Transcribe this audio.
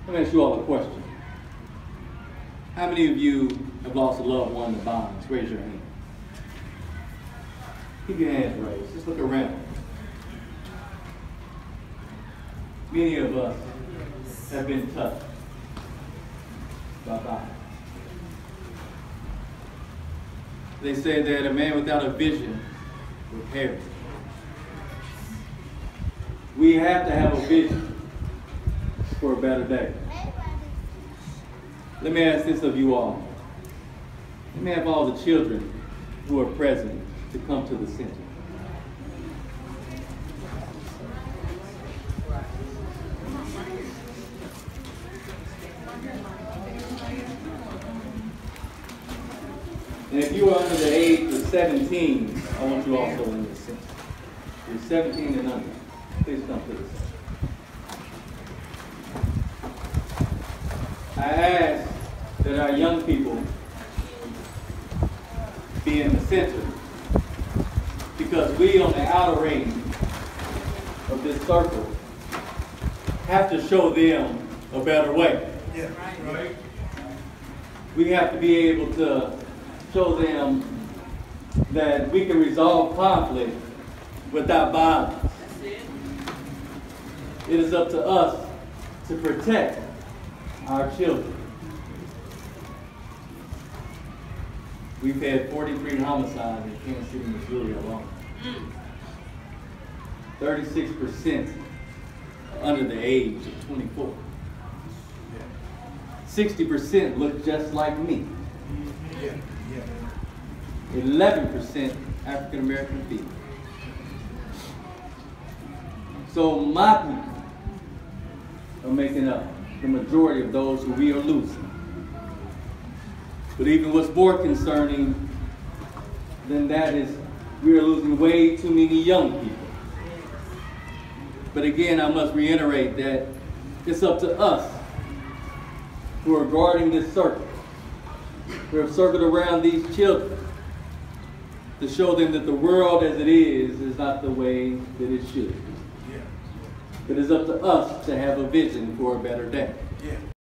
Let me ask you all a question. How many of you have lost a loved one to bombs? Raise your hand. Keep your hands raised. Just look around. Many of us have been touched by bombs. They say that a man without a vision will perish. We have to have a vision for a better day. Let me ask this of you all. Let me have all the children who are present to come to the center. And if you are under the age of 17, I want you also in the center. You're 17 and under. Please come to the center. I ask that our young people be in the center because we on the outer ring of this circle have to show them a better way. Yeah, right. We have to be able to show them that we can resolve conflict without violence. It is up to us to protect our children. We've had 43 homicides in Kansas City, Missouri alone. 36% under the age of 24. 60% look just like me. 11% African American female. So my people are making up the majority of those who we are losing. But even what's more concerning than that is we are losing way too many young people. But again, I must reiterate that it's up to us who are guarding this circle, who have circled around these children, to show them that the world as it is not the way that it should be. It is up to us to have a vision for a better day.